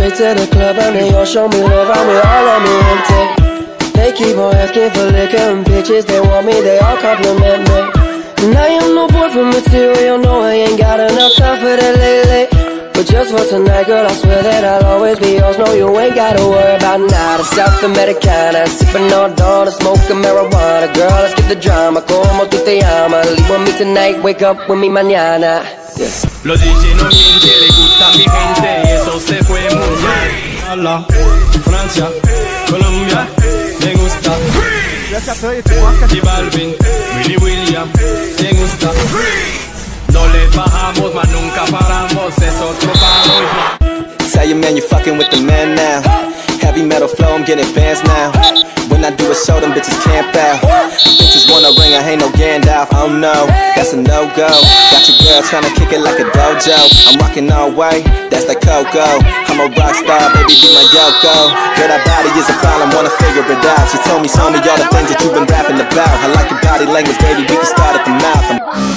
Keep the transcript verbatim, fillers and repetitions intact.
straight to the club and they all show me love, I'm with all of me gente. They keep on asking for liquor and bitches, they want me, they all compliment me. And I am no boy for material, no I ain't got enough time for that lately. But just for tonight, girl, I swear that I'll always be yours. No, you ain't gotta worry about nada. South Americana, sipping all dawn, smoking marijuana. Girl, let's get the drama, como tu te llamas. Leave with me tonight, wake up with me mañana. Yeah. Los D J no mienten, le gusta mi gente y eso se fue muy bien. Hola, Francia, Colombia, me gusta. J Balvin, Willy William, me gusta. No le bajamos, mas nunca paramos, es otro palo. Tell you man, you fucking with the man now. Heavy metal flow, I'm getting fans now. When I do a show, them bitches camp out. Bitches want a ring, I ain't no Gandalf. Oh no, that's a no-go. Got your girl tryna kick it like a dojo. I'm rocking all way, that's like Coco. I'm a rock star, baby, be my Yoko. Girl, that body is a problem, wanna figure it out. She told me, show me all the things that you've been rapping about. I like your body language, baby, we can start at the mouth. I'm